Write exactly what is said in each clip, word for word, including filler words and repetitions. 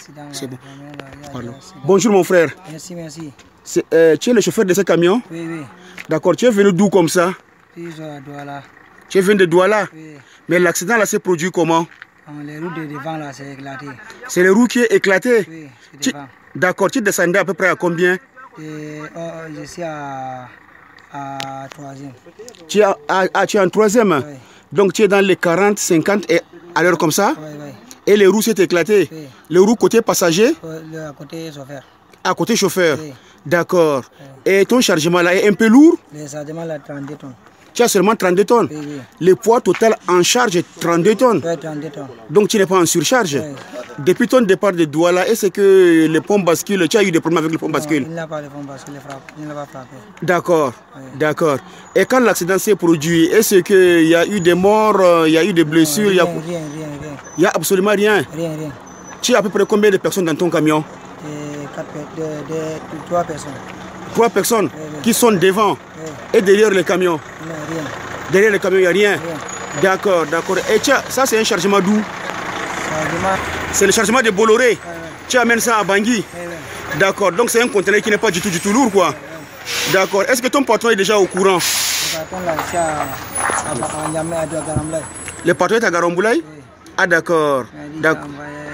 C'est bon. Pardon. Bonjour mon frère. Merci, merci. Euh, tu es le chauffeur de ce camion? Oui, oui. D'accord, tu es venu d'où comme ça? Puis je dois là. Tu es venu de Douala? Oui. Mais l'accident là s'est produit comment? Les roues de devant là, c'est éclaté. C'est les roues qui est éclaté? Oui, c'est devant. D'accord, tu descendais à peu près à combien? Et, oh, je suis à, à troisième. Tu es, à, à, tu es en troisième? Oui. Donc tu es dans les quarante, cinquante et à l'heure comme ça? Oui, oui. Et les roues s'est éclatées? Oui. Les roues côté passager? Le, à côté chauffeur. À côté chauffeur? Oui. D'accord. Oui. Et ton chargement là est un peu lourd? Le chargement là, trente-deux tonnes. Tu as seulement trente-deux tonnes? Oui, oui. Le poids total en charge est trente-deux tonnes? Oui, trente-deux tonnes. Donc tu n'es pas en surcharge? Oui. Depuis ton départ de Douala, est-ce que le pont bascule? Tu as eu des problèmes avec le pont bascule? Non, il n'a pas de pont bascule, il n'a pas frappé. D'accord, oui. D'accord. Et quand l'accident s'est produit, est-ce qu'il y a eu des morts, il y a eu des blessures? Non, rien, il y a... rien, rien, rien. Il n'y a absolument rien? Rien, rien. Tu as à peu près combien de personnes dans ton camion? Et quatre, de, de, de, trois personnes. Trois personnes oui, oui. Qui sont devant oui. Et derrière le camion? Non, rien. Derrière le camion, il n'y a rien? Rien. D'accord, d'accord. Et tu as... ça, c'est un chargement d'où? Chargement. C'est le chargement de Bolloré? Oui, oui. Tu amènes ça à Bangui? Oui, oui. D'accord, donc c'est un conteneur qui n'est pas du tout, du tout lourd, quoi. Oui, oui. D'accord. Est-ce que ton patron est déjà au courant? Le patron, là, c'est à, à, à Niamey, à Garamboulaye. Le patron est à Garamboulaye? Oui. Ah, d'accord. D'accord.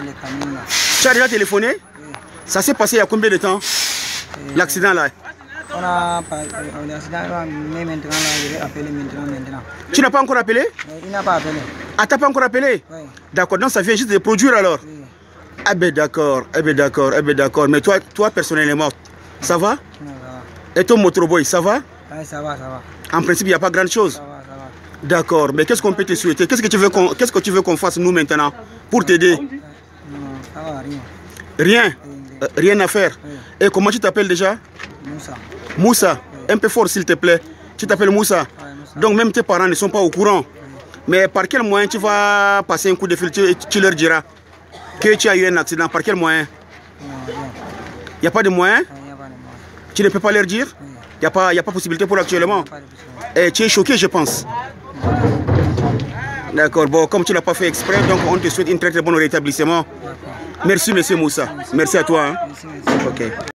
Tu as déjà téléphoné? Oui. Ça s'est passé il y a combien de temps? L'accident là? On a l'accident, mais maintenant, là, je vais appeler maintenant, maintenant. Tu n'as pas encore appelé? Il n'a pas appelé. Ah, tu n'as pas encore appelé? Oui. D'accord, donc ça vient juste de produire alors? Oui. Ah ben d'accord, ah ben d'accord, ah ben d'accord. Mais toi, toi personnellement, ça va? Non, ça va. Et ton motorboy, ça va? Oui, ça va, ça va. En principe, il n'y a pas grand chose? Ça va, ça va. D'accord, mais qu'est-ce qu'on peut te souhaiter? Qu'est-ce que tu veux qu'on qu'est-ce que tu veux qu'on fasse nous maintenant pour t'aider? Non, ça va, rien. Rien? Rien, euh, rien à faire? Oui. Et comment tu t'appelles déjà? Moussa. Moussa, oui. Un peu fort s'il te plaît. Tu t'appelles Moussa? Oui, Moussa. Donc même tes parents ne sont pas au courant? Oui. Mais par quel moyen tu vas passer un coup de fil? Tu, tu leur diras que tu as eu un accident. Par quel moyen? Non, rien. Il n'y a pas de moyen? Il n'y a pas de moyen. Tu ne peux pas leur dire? Oui. Il n'y a pas, il y a pas possibilité pour actuellement? Et tu es choqué, je pense. D'accord, bon, comme tu n'as pas fait exprès, donc on te souhaite une très très bonne rétablissement. Merci, monsieur Moussa. Merci, merci à toi. Hein. Merci, merci. Ok.